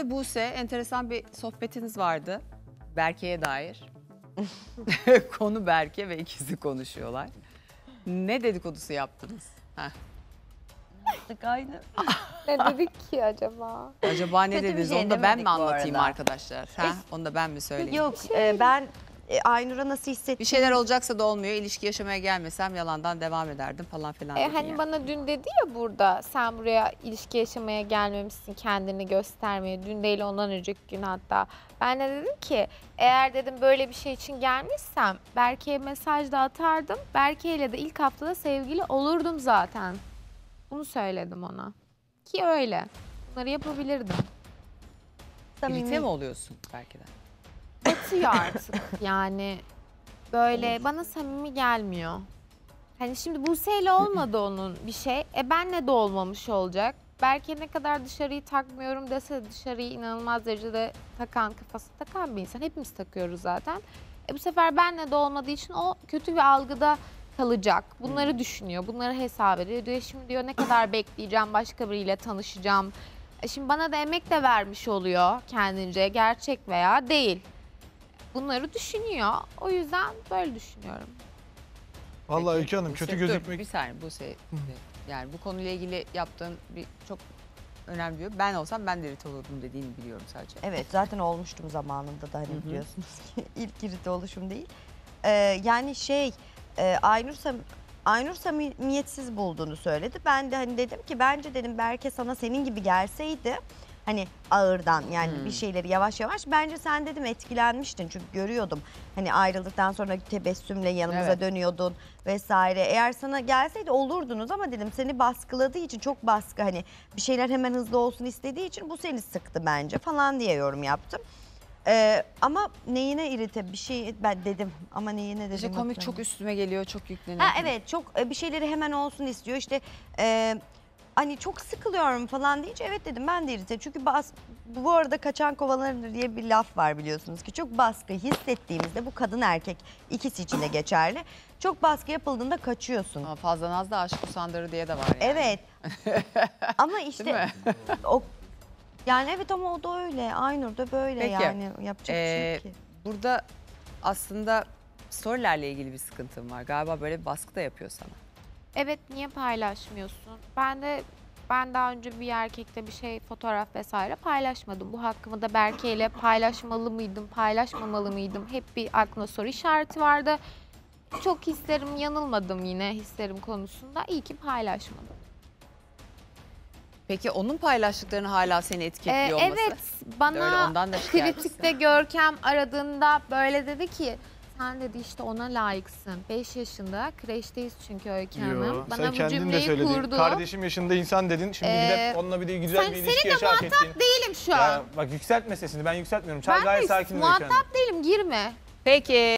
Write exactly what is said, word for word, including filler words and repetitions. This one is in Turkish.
ve Buse enteresan bir sohbetiniz vardı. Berke'ye dair. Konu Berke ve ikisi konuşuyorlar. Ne dedikodusu yaptınız? Heh. Aynı. Ne dedik ki acaba? Acaba ne Kötü bir dediniz? şey Onu da ben demedik mi bu anlatayım arada. arkadaşlar? Ha? Onu da ben mi söyleyeyim? Yok e, ben e, Aynur'a nasıl hissettim? Bir şeyler olacaksa da olmuyor. İlişki yaşamaya gelmesem yalandan devam ederdim falan filan. E, dedin hani yani. bana dün dedi ya burada sen buraya ilişki yaşamaya gelmemişsin, kendini göstermeye. Dün değil ondan önceki gün hatta. Ben de dedim ki eğer dedim böyle bir şey için gelmişsem Berke'ye mesaj da atardım. Berke ile de ilk haftada sevgili olurdum zaten. Bunu söyledim ona. Ki öyle. Bunları yapabilirdim. İrite mi oluyorsun Berke'den? Batıyor artık yani. Böyle bana samimi gelmiyor. Hani şimdi Buse'yle olmadı onun bir şey. E benle de olmamış olacak. Belki ne kadar dışarıyı takmıyorum dese dışarıyı inanılmaz derecede takan, kafası takan bir insan. Hepimiz takıyoruz zaten. E bu sefer benle de olmadığı için o kötü bir algıda kalacak. Bunları hmm. düşünüyor, bunları hesap ediyor. Diyor şimdi diyor ne kadar bekleyeceğim, başka biriyle tanışacağım. E şimdi bana da emek de vermiş oluyor kendince, gerçek veya değil. Bunları düşünüyor. O yüzden böyle düşünüyorum. Vallahi Peki, Öykü Hanım Buse, kötü dur, gözükmek... bir saniye Buse. Yani bu konuyla ilgili yaptığın bir çok önemli diyor. Ben olsam ben de irite olurdum dediğini biliyorum sadece. Evet zaten olmuştum zamanında da hani Hı hı. biliyorsunuz ki ilk irite oluşum değil. Ee, yani şey e, Aynur, Sam Aynur samimiyetsiz bulduğunu söyledi. Ben de hani dedim ki bence dedim Berke sana senin gibi gelseydi hani ağırdan yani hmm. bir şeyleri yavaş yavaş bence sen dedim etkilenmiştin çünkü görüyordum hani ayrıldıktan sonra tebessümle yanımıza evet. dönüyordun vesaire. Eğer sana gelseydi olurdunuz ama dedim seni baskıladığı için çok baskı hani bir şeyler hemen hızlı olsun istediği için bu seni sıktı bence falan diye yorum yaptım. Ee, ama neyine irite bir şey ben dedim ama neyine dedim. İşte komik çok üstüme geliyor, çok yükleniyor. Ha, evet çok bir şeyleri hemen olsun istiyor işte e, hani çok sıkılıyorum falan deyince evet dedim ben de irite. Çünkü bas, bu arada kaçan kovalanır diye bir laf var biliyorsunuz ki çok baskı hissettiğimizde bu kadın erkek ikisi için de geçerli. Çok baskı yapıldığında kaçıyorsun. Ama fazla naz da aşk usandırır diye de var yani. Evet ama işte o yani evet ama o da öyle. Aynur da böyle. Peki, yani yapacak ee, bir şey yok ki. Burada aslında storylerle ilgili bir sıkıntım var. Galiba böyle bir baskı da yapıyor sana. Evet niye paylaşmıyorsun? Ben de ben daha önce bir erkekle bir şey fotoğraf vesaire paylaşmadım. Bu hakkımı da Berke ile paylaşmalı mıydım, paylaşmamalı mıydım? Hep bir aklımda soru işareti vardı. Çok hislerim yanılmadım yine hislerim konusunda. İyi ki paylaşmadım. Peki onun paylaştıklarını hala seni etkiliyor ee, olması? Evet bana kritikte Görkem aradığında böyle dedi ki sen dedi işte ona layıksın. beş yaşında kreşteyiz çünkü Öykü Hanım. Bana sen bu kendin de cümleyi söyledin. kurdu. Kardeşim yaşında insan dedin. Şimdi ee, gidip onunla bir de güzel sen, bir ilişki yaşa hak ettin. Seninle muhatap değilim şu an. Ya, bak yükseltme sesini ben yükseltmiyorum. Çay ben gayet sakin. muhatap değilim girme. Peki.